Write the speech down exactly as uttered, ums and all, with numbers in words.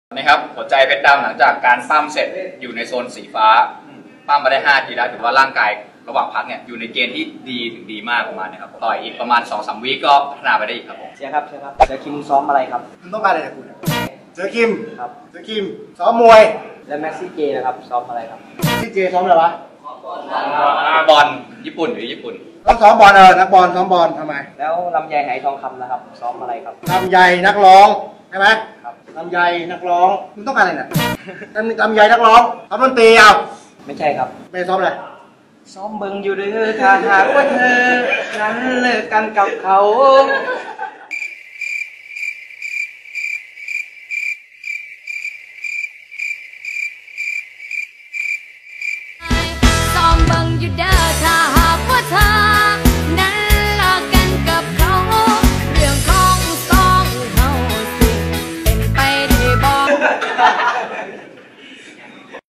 นะครับหัวใจเพชรดำหลังจากการปั้มเสร็จอยู่ในโซนสีฟ้าปั้มมาได้ห้าทีแล้วถือว่าร่างกายระหว่างพักเนี่ยอยู่ในเกณฑ์ที่ดีถึงดีมากประมาณนี้ครับต่อยอีกประมาณ สองสาม วิก็พัฒนาไปได้อีกครับผมเชียร์ครับเชียร์ครับเชียร์คิมซ้อมอะไรครับคุณต้องการอะไรจากคุณเจอคิมครับเจอคิมซ้อมมวยและแม็กซี่เจนะครับซ้อมอะไรครับที่เจซ้อมอะไรวะบอลญี่ปุ่นหรือญี่ปุ่นต้องซ้อมบอลเออนักบอลซ้อมบอลทำไมแล้วลำไยไหทองคำนะครับซ้อมอะไรครับลำไยนักร้องใช่ไหมครับลำไยนักร้องคุณต้องการอะไรเนี่ยลำไยนักร้องซ้อมดนตรีเอาไม่ใช่ครับไม่ซ้อมอะไรซ้อมเบิ่งอยู่เด้อถ้าหากว่าเธอนั้นเลิกกันกับเขา